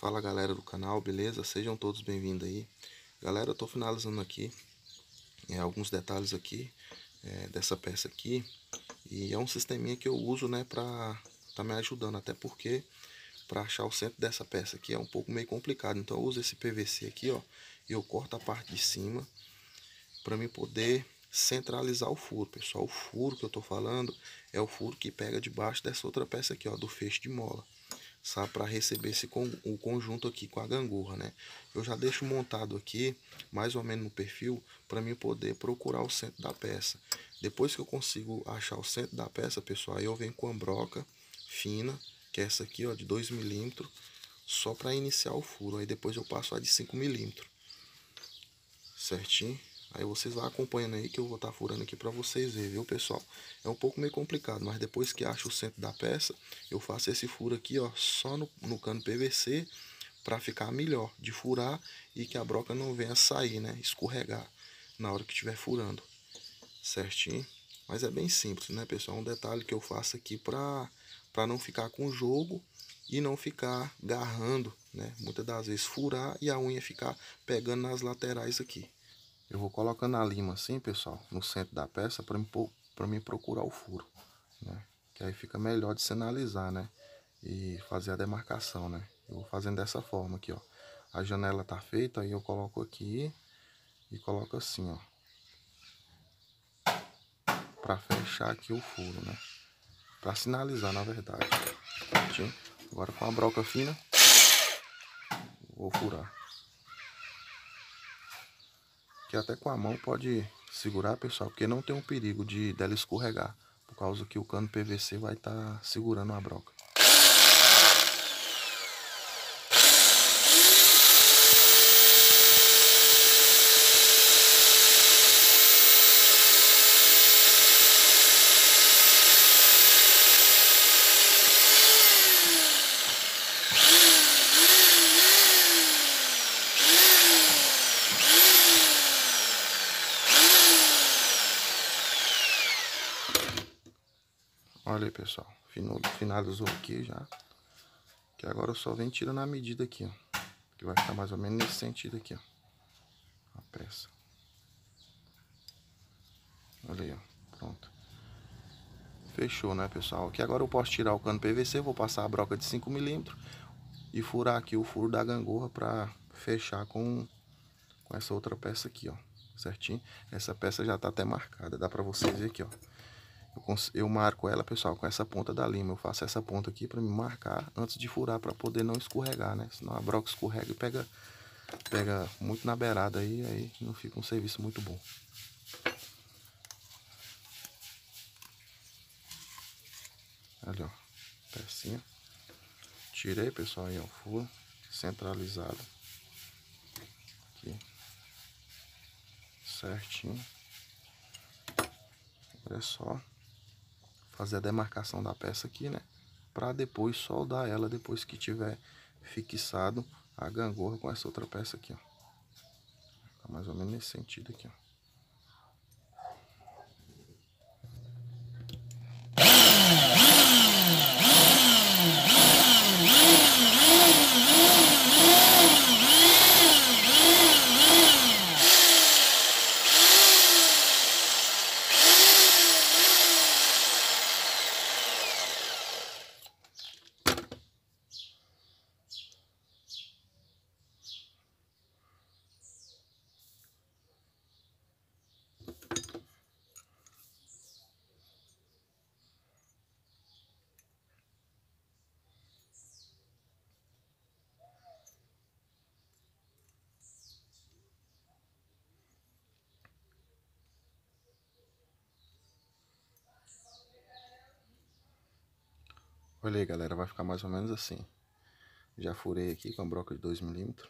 Fala galera do canal, beleza? Sejam todos bem-vindos aí. Galera, eu tô finalizando aqui alguns detalhes aqui dessa peça aqui. E é um sisteminha que eu uso, né, pra tá me ajudando. Até porque para achar o centro dessa peça aqui é um pouco meio complicado. Então eu uso esse PVC aqui, ó. E eu corto a parte de cima para mim poder centralizar o furo, pessoal. O furo que eu tô falando é o furo que pega debaixo dessa outra peça aqui, ó, do feixe de mola, sabe, para receber o conjunto aqui com a gangorra, né? Eu já deixo montado aqui, mais ou menos no perfil, para mim poder procurar o centro da peça. Depois que eu consigo achar o centro da peça, pessoal, aí eu venho com a broca fina, que é essa aqui, ó, de 2 milímetros, só para iniciar o furo. Aí depois eu passo a de 5 milímetros, certinho? Aí vocês vão acompanhando aí que eu vou estar furando aqui para vocês verem, viu, pessoal? É um pouco meio complicado, mas depois que acho o centro da peça, eu faço esse furo aqui, ó, só no cano PVC, para ficar melhor de furar e que a broca não venha sair, né, escorregar na hora que estiver furando, certinho? Mas é bem simples, né, pessoal? Um detalhe que eu faço aqui para não ficar com jogo e não ficar garrando, né? Muitas das vezes furar e a unha ficar pegando nas laterais aqui. Eu vou colocando a lima assim, pessoal, no centro da peça para mim procurar o furo, né? Que aí fica melhor de sinalizar, né? E fazer a demarcação, né? Eu vou fazendo dessa forma aqui, ó. A janela tá feita, aí eu coloco aqui e coloco assim, ó, para fechar aqui o furo, né? Para sinalizar, na verdade. Certinho? Agora com a broca fina, vou furar. Que até com a mão pode segurar, pessoal, porque não tem um perigo dela escorregar, por causa que o cano PVC vai estar segurando a broca. Olha aí, pessoal, finalizou aqui já. Que agora eu só venho tirando a medida aqui, ó. Que vai ficar mais ou menos nesse sentido aqui, ó. A peça. Olha aí, ó. Pronto. Fechou, né, pessoal? Aqui agora eu posso tirar o cano PVC, vou passar a broca de 5 milímetros e furar aqui o furo da gangorra para fechar com essa outra peça aqui, ó. Certinho? Essa peça já tá até marcada, dá para vocês verem aqui, ó. Eu marco ela, pessoal, com essa ponta da lima. Eu faço essa ponta aqui para me marcar antes de furar, para poder não escorregar, né? Senão a broca escorrega e pega muito na beirada aí não fica um serviço muito bom. Ali, ó, pecinha. Tirei, pessoal, aí, ó, o furo centralizado. Aqui. Certinho. Agora é só fazer a demarcação da peça aqui, né? Pra depois soldar ela depois que tiver fixado a gangorra com essa outra peça aqui, ó. Tá mais ou menos nesse sentido aqui, ó. Olha aí, galera, vai ficar mais ou menos assim. Já furei aqui com a broca de 2 milímetros.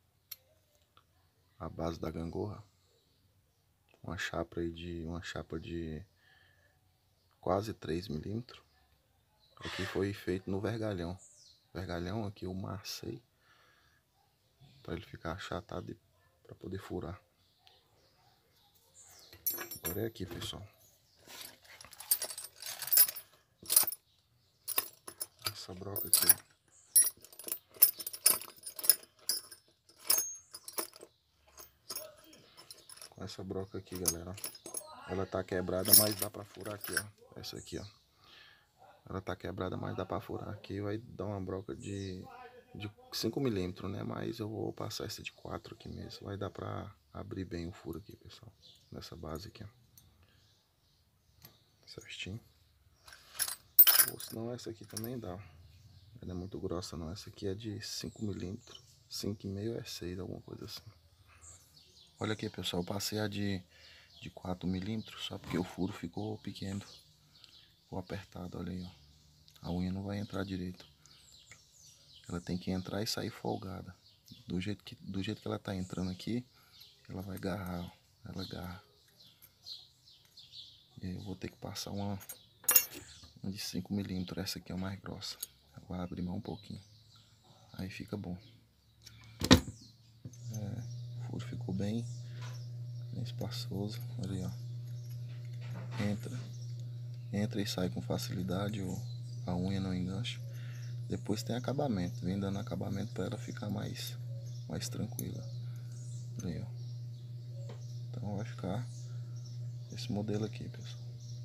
A base da gangorra. Uma chapa de quase 3 milímetros. Aqui foi feito no vergalhão. Vergalhão aqui eu marcei para ele ficar achatado para poder furar. Agora é aqui, pessoal. Essa broca aqui. Essa broca aqui, galera, ela tá quebrada, mas dá pra furar aqui, ó. Essa aqui, ó. Ela tá quebrada, mas dá pra furar aqui. Vai dar uma broca de 5 milímetros, né? Mas eu vou passar essa de 4 aqui mesmo. Vai dar pra abrir bem o furo aqui, pessoal. Nessa base aqui, ó. Certinho. Ou senão essa aqui também dá. Ela não é muito grossa não. Essa aqui é de 5 milímetros. 5,5 é 6, alguma coisa assim. Olha aqui, pessoal. Eu passei a de 4 milímetros. Só porque o furo ficou pequeno. Ficou apertado, olha aí, ó. A unha não vai entrar direito. Ela tem que entrar e sair folgada. Do jeito que ela tá entrando aqui, ela vai agarrar, ó. Ela agarra. E aí eu vou ter que passar uma de 5 milímetros. Essa aqui é a mais grossa. Eu vou abrir mais um pouquinho. Aí fica bom. O furo ficou bem espaçoso. Olha aí, ó. Entra e sai com facilidade. A unha não engancha. Depois tem acabamento. Vem dando acabamento para ela ficar mais tranquila. Olha aí, ó. Então vai ficar esse modelo aqui, pessoal.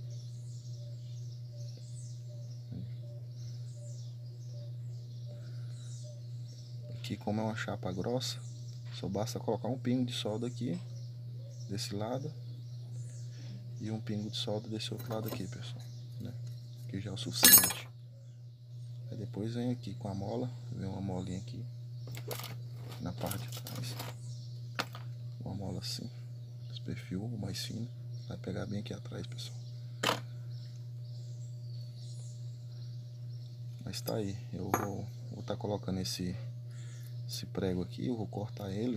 Aqui, como é uma chapa grossa, só basta colocar um pingo de solda aqui desse lado e um pingo de solda desse outro lado aqui, pessoal, né? Que já é o suficiente. Aí depois vem aqui com a mola, vem uma molinha aqui na parte de trás, uma mola assim, esse perfil mais fino, vai pegar bem aqui atrás, pessoal. Mas tá aí, eu vou estar colocando esse prego aqui, eu vou cortar ele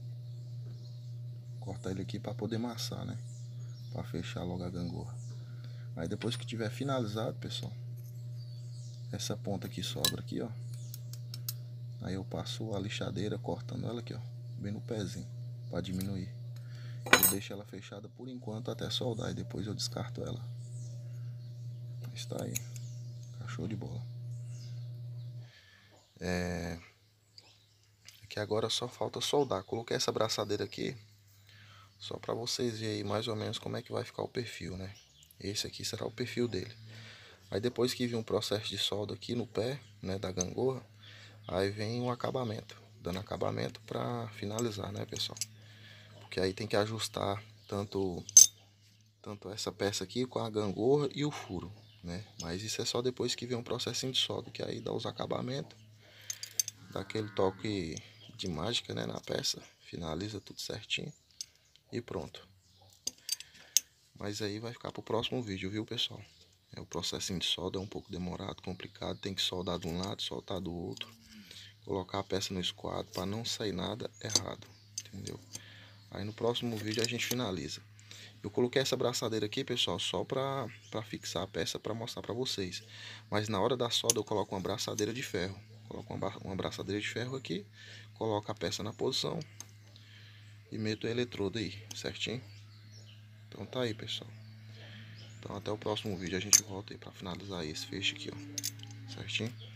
aqui para poder amassar, né? Para fechar logo a gangorra. Aí depois que tiver finalizado, pessoal, essa ponta que sobra aqui, ó, aí eu passo a lixadeira cortando ela aqui, ó, bem no pezinho, para diminuir. Eu deixo ela fechada por enquanto até soldar e depois eu descarto ela. Está aí, show de bola. Aqui agora só falta soldar. Coloquei essa braçadeira aqui só para vocês verem aí mais ou menos como é que vai ficar o perfil, né? Esse aqui será o perfil dele. Aí depois que vir um processo de solda aqui no pé, né, da gangorra, aí vem um acabamento, dando acabamento para finalizar, né, pessoal? Porque aí tem que ajustar tanto essa peça aqui com a gangorra e o furo, né? Mas isso é só depois que vem um processinho de solda, que aí dá os acabamentos, dá aquele toque de mágica, né, na peça, finaliza tudo certinho e pronto. Mas aí vai ficar pro próximo vídeo, viu, pessoal? O processinho de solda é um pouco demorado, complicado, tem que soldar de um lado, soltar do outro, colocar a peça no esquadro para não sair nada errado, entendeu? Aí no próximo vídeo a gente finaliza. Eu coloquei essa braçadeira aqui, pessoal, só para fixar a peça para mostrar para vocês. Mas na hora da solda eu coloco uma braçadeira de ferro. Coloco uma braçadeira de ferro aqui, coloco a peça na posição e meto o eletrodo aí, certinho? Então tá aí, pessoal. Então até o próximo vídeo a gente volta aí para finalizar esse feixe aqui, ó. Certinho?